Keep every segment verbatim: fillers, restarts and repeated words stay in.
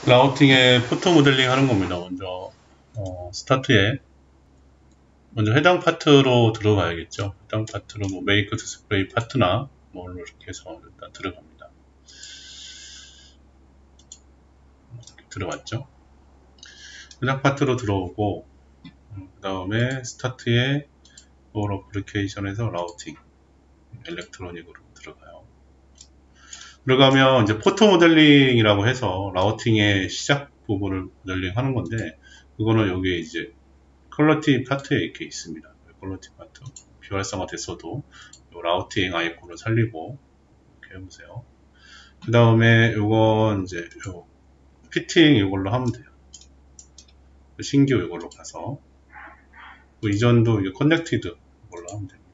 라우팅에 포트 모델링 하는 겁니다. 먼저 어, 스타트에 먼저 해당 파트로 들어가야겠죠. 해당 파트로 뭐 메이크 디스플레이 파트나 뭘로 이렇게 해서 일단 들어갑니다. 이렇게 들어왔죠. 해당 파트로 들어오고 그 다음에 스타트에 올 어플리케이션에서 라우팅 일렉트로닉으로 들어가요. 들어가면 이제 포트 모델링이라고 해서 라우팅의 시작 부분을 모델링 하는 건데, 그거는 여기에 이제 퀄리티 파트에 이렇게 있습니다. 퀄리티 파트 비활성화 됐어도 라우팅 아이콘을 살리고 이렇게 해보세요. 그 다음에 요건 이제 요 피팅 이걸로 하면 돼요. 신규 이걸로 가서 그 이전도 이게 커넥티드 이걸로 하면 됩니다.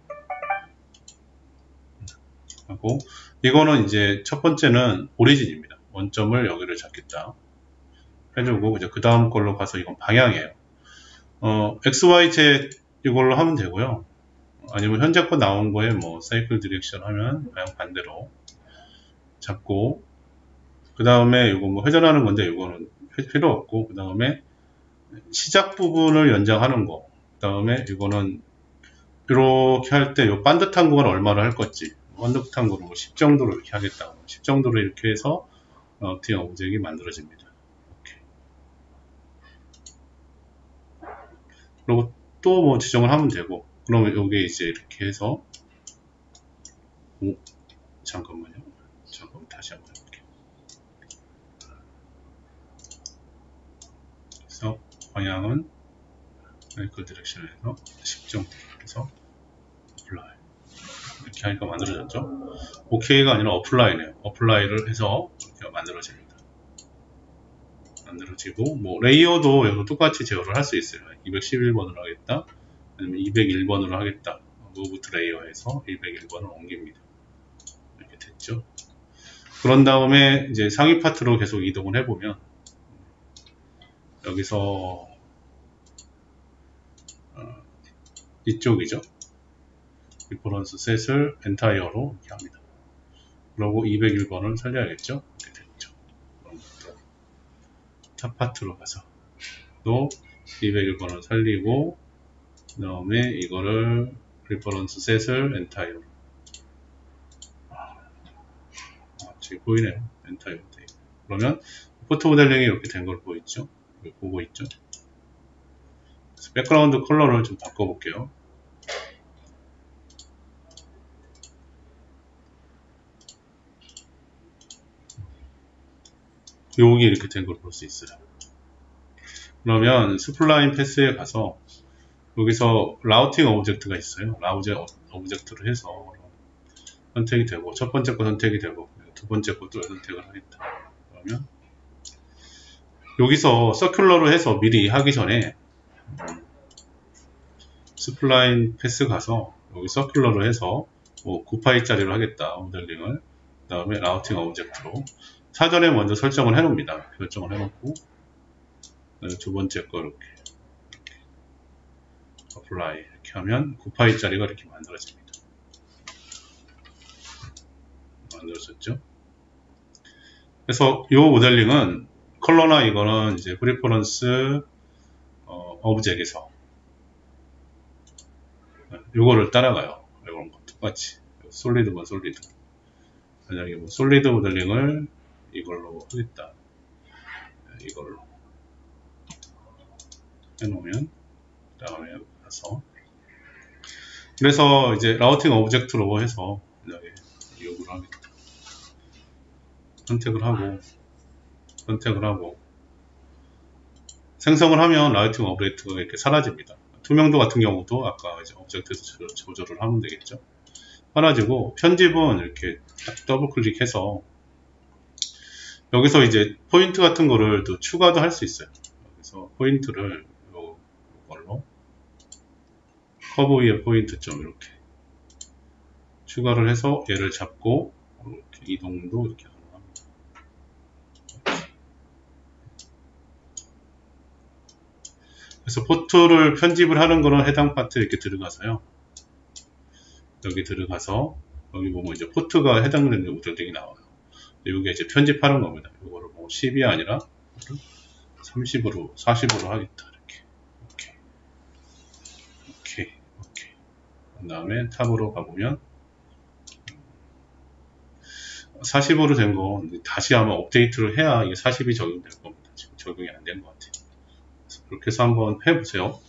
하고 이거는 이제 첫 번째는 오리진입니다. 원점을 여기를 잡겠다 해주고, 이제 그 다음 걸로 가서 이건 방향이에요. 어, 엑스 와이 지 이걸로 하면 되고요. 아니면 현재 거 나온 거에 뭐 사이클 디렉션 하면 방향 반대로 잡고, 그 다음에 이거 뭐 회전하는 건데 이거는 필요 없고, 그 다음에 시작 부분을 연장하는 거, 그 다음에 이거는 이렇게 할 때 이 반듯한 거는 얼마를 할 건지, 반듯한 거는 뭐 십 정도로 이렇게 하겠다. 십 정도로 이렇게 해서 라우팅 오브젝이 만들어집니다. 이렇게. 그리고 또 뭐 지정을 하면 되고, 그러면 여기 이제 이렇게 해서, 오, 잠깐만요. 잠깐 다시 한번 해볼게요. 그래서 방향은 그 디렉션에서 십 정도 해서 어플라이. 이렇게 하니까 만들어졌죠. 오케이가 아니라 어플라이네요. 어플라이를 해서 이렇게 만들어집니다. 만들어지고, 뭐 레이어도 여기서 똑같이 제어를 할 수 있어요. 이백십일 번으로 하겠다, 아니면 이백일 번으로 하겠다. 무브 투 레이어에서 이백일 번을 옮깁니다. 이렇게 됐죠. 그런 다음에 이제 상위 파트로 계속 이동을 해보면, 여기서 어, 이쪽이죠. 리퍼런스 셋을 엔타이어로 이렇게 합니다. 그리고 이백일 번을 살려야겠죠. 이렇게 됐죠. 탑 파트로 가서 또 이백일 번을 살리고, 그 다음에 이거를 리퍼런스 셋을 엔타이어로, 아, 지금 보이네요. 엔타이어로 돼 있고. 그러면 포트 모델링이 이렇게 된 걸 보이죠? 보고 있죠? 그래서 백그라운드 컬러를 좀 바꿔볼게요. 여기 이렇게 된 걸 볼 수 있어요. 그러면 스플라인 패스에 가서 여기서 라우팅 오브젝트가 있어요. 라우제 오브젝트를 해서 선택이 되고, 첫 번째 거 선택이 되고, 두 번째 것도 선택을 하겠다. 그러면 여기서 서큘러로 해서 미리 하기 전에 스플라인 패스 가서 여기 서큘러로 해서 뭐 구 파이짜리로 하겠다 모델링을, 그 다음에 라우팅 오브젝트로 사전에 먼저 설정을 해 놓습니다. 설정을 해 놓고 두 번째 거 이렇게 어플라이 이렇게 하면 구 파이짜리가 이렇게 만들어집니다. 만들어졌죠. 그래서 이 모델링은 컬러나 이거는 이제 프리퍼런스 어, 오브젝에서 이거를 따라가요. 이런 거 똑같이 솔리드만 솔리드. 만약에 뭐 솔리드 모델링을 이걸로 하겠다, 이걸로 해놓으면 그 다음에 가서, 그래서 이제 라우팅 오브젝트로 해서 만약에 요구를 하겠다, 선택을 하고 선택을 하고 생성을 하면 라우팅 오브젝트가 이렇게 사라집니다. 투명도 같은 경우도 아까 이제 오브젝트에서 조절을 하면 되겠죠. 사라지고, 편집은 이렇게 더블 클릭해서 여기서 이제 포인트 같은 거를 또 추가도 할 수 있어요. 그래서 포인트를 이걸로 커브 위에 포인트 점 이렇게 추가를 해서 얘를 잡고 이렇게 이동도 이렇게 가능합니다. 그래서 포트를 편집을 하는 거는 해당 파트 이렇게 들어가서요. 여기 들어가서 여기 보면 이제 포트가 해당되는 모델링이 나와요. 이게 이제 편집하는 겁니다. 이거를 보면 뭐 십이 아니라 삼십으로 사십으로 하겠다. 이렇게 오케이 오케이 오케이. 그 다음에 탑으로 가보면 사십으로 된 거 다시 아마 업데이트를 해야 이게 사십이 적용될 겁니다. 지금 적용이 안 된 것 같아요. 그래서 그렇게 해서 한번 해보세요.